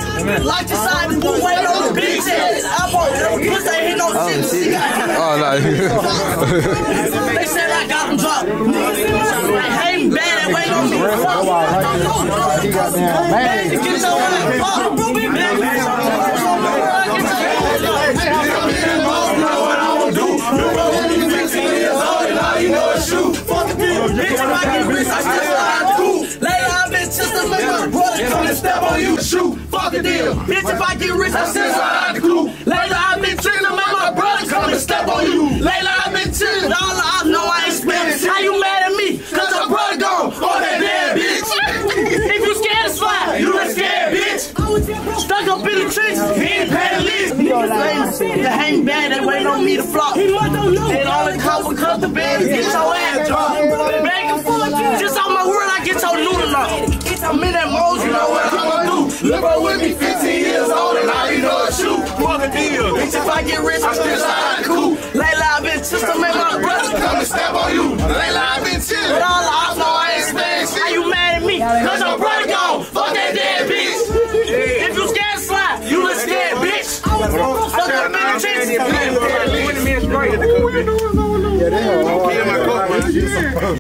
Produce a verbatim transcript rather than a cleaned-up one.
Like the side of the way on the bitch ass. I bought that pussy ain't hit no shit. Oh, no. They said I got them dropped. I hate bad and wait on me. Get your ass fucked. Bitch, if I get rich, I still slide the coupe. Later, I've been just to make my brother come and step on you. Shoot, fuck a deal. Bitch, if I get rich, I still slide the coupe. Later, I've been chillin' to make my brother come and step on you. Later, I've been chillin'. All I know I ain't spending. How you mad at me? Cause your brother gone. Oh, that damn bitch. If you scared to slide, you ain't scared, bitch. Stuck up in the trenches, he ain't paid the least. The hang bad, they waiting on me to flop. They only come because the bed to get your ass dropped. Just on my word, I get your noodle off. I'm in that mode, you know what I'm gonna do. Live up with me fifteen years old and now you know it's shoot. Fuck a deal. Bitch, if I get rich, I still slide the coupe. Lately, I've been just to make my brother come and step on you. Lately, I've been chillin'. But all I know, I ain't spending shit. How you mad at me? Cause your brother gone. Fuck that dead bitch. If you scared to slide, you look scared, bitch. Fuck up in the trenches. Yeah, they are.